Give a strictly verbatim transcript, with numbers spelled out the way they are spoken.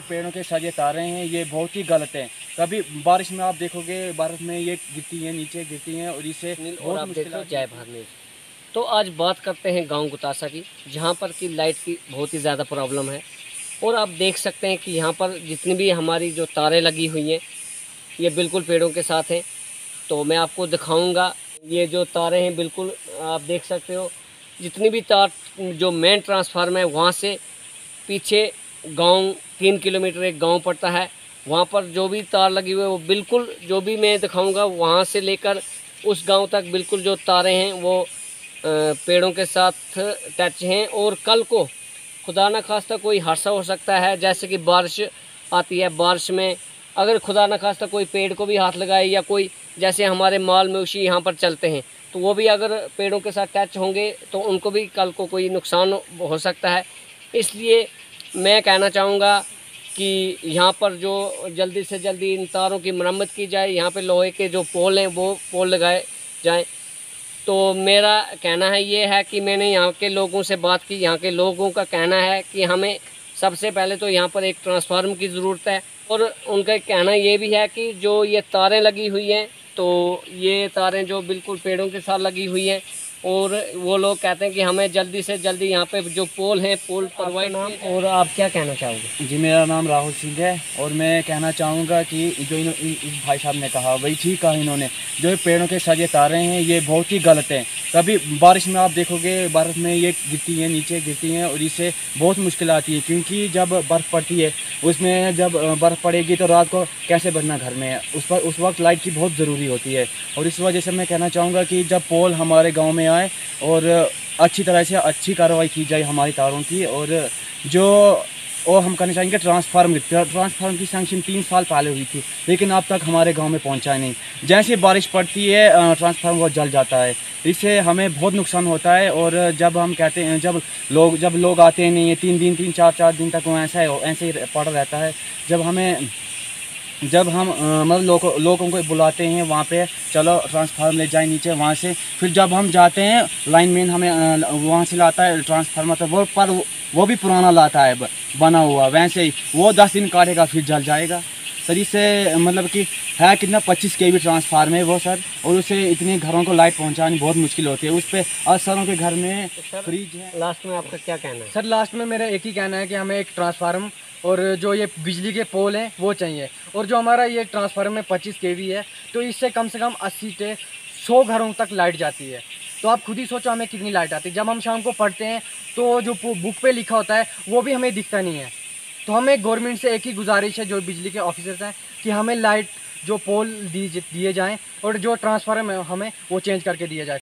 पेड़ों के साथ ये तारे हैं ये बहुत ही गलत हैं। कभी बारिश में आप देखोगे बारिश में ये गिरती हैं, नीचे गिरती हैं और इससे और आप देखो जय भारत न्यूज़। तो आज बात करते हैं गांव गुतासा की, जहां पर की लाइट की बहुत ही ज़्यादा प्रॉब्लम है। और आप देख सकते हैं कि यहाँ पर जितनी भी हमारी जो तारें लगी हुई हैं ये बिल्कुल पेड़ों के साथ हैं। तो मैं आपको दिखाऊंगा, ये जो तारें हैं बिल्कुल आप देख सकते हो। जितनी भी तार, जो मेन ट्रांसफार्मर है वहाँ से पीछे गांव तीन किलोमीटर एक गांव पड़ता है, वहाँ पर जो भी तार लगी हुई है वो बिल्कुल जो भी मैं दिखाऊंगा वहाँ से लेकर उस गांव तक बिल्कुल जो तारें हैं वो पेड़ों के साथ टच हैं। और कल को खुदा न खास्ता कोई हादसा हो सकता है, जैसे कि बारिश आती है, बारिश में अगर खुदा न खास्ता कोई पेड़ को भी हाथ लगाए या कोई जैसे हमारे माल मवेशी यहाँ पर चलते हैं तो वो भी अगर पेड़ों के साथ टच होंगे तो उनको भी कल को कोई नुकसान हो सकता है। इसलिए मैं कहना चाहूँगा कि यहाँ पर जो जल्दी से जल्दी इन तारों की मरम्मत की जाए, यहाँ पे लोहे के जो पोल हैं वो पोल लगाए जाएं। तो मेरा कहना है ये है कि मैंने यहाँ के लोगों से बात की, यहाँ के लोगों का कहना है कि हमें सबसे पहले तो यहाँ पर एक ट्रांसफार्मर की ज़रूरत है। और उनका कहना ये भी है कि जो ये तारें लगी हुई हैं तो ये तारें जो बिल्कुल पेड़ों के साथ लगी हुई हैं, और वो लोग कहते हैं कि हमें जल्दी से जल्दी यहाँ पे जो पोल हैं पोल प्रोवाइड नाम। और आप क्या कहना चाहोगे? जी, मेरा नाम राहुल सिंह है और मैं कहना चाहूँगा कि जो इन, इस भाई साहब ने कहा वही ठीक कहा इन्होंने। जो पेड़ों के साथ ये तारे हैं ये बहुत ही गलत हैं। कभी बारिश में आप देखोगे बारिश में ये गिरती हैं, नीचे गिरती हैं और इससे बहुत मुश्किल आती है, क्योंकि जब बर्फ़ पड़ती है उसमें जब बर्फ़ पड़ेगी तो रात को कैसे बचना घर में, उस पर उस वक्त लाइट की बहुत ज़रूरी होती है। और इस वजह से मैं कहना चाहूँगा कि जब पोल हमारे गाँव में आए और अच्छी तरह से अच्छी कार्रवाई की जाए हमारी तारों की। और जो और हम कहना चाहेंगे ट्रांसफार्मर ट्रांसफार्मर की सैंक्शन तीन साल पहले हुई थी, लेकिन अब तक हमारे गांव में पहुंचा नहीं। जैसे बारिश पड़ती है ट्रांसफार्मर वो जल जाता है, इससे हमें बहुत नुकसान होता है। और जब हम कहते हैं जब लोग जब लोग आते हैं नहीं है तीन दिन तीन चार चार दिन तक वो ऐसा है ऐसे ही पड़ा रहता है। जब हमें जब हम मतलब लोगों लोगों को बुलाते हैं वहाँ पे, चलो ट्रांसफार्मर ले जाए नीचे, वहाँ से फिर जब हम जाते हैं लाइन मैन हमें वहाँ से लाता है ट्रांसफार्मर, तो वो पर वो भी पुराना लाता है बना हुआ, वैसे ही वो दस दिन काटेगा फिर जल जाएगा सर। इससे मतलब कि है कितना पच्चीस के वी ट्रांसफार्मर है वो सर, और उससे इतने घरों को लाइट पहुँचानी बहुत मुश्किल होती है। उस पर अक्सरों के घर में फ्रिज है। लास्ट में आपका क्या कहना है? सर लास्ट में मेरा एक ही कहना है कि हमें एक ट्रांसफार्मर और जो ये बिजली के पोल हैं वो चाहिए। और जो हमारा ये ट्रांसफार्मर में पच्चीस के वी है तो इससे कम से कम अस्सी से सौ घरों तक लाइट जाती है। तो आप खुद ही सोचो हमें कितनी लाइट आती है। जब हम शाम को पढ़ते हैं तो जो बुक पे लिखा होता है वो भी हमें दिखता नहीं है। तो हमें गवर्नमेंट से एक ही गुजारिश है जो बिजली के ऑफिसर्स हैं कि हमें लाइट जो पोल दिए दिए जाएँ और जो ट्रांसफार्मर हमें वो चेंज करके दिया जाए।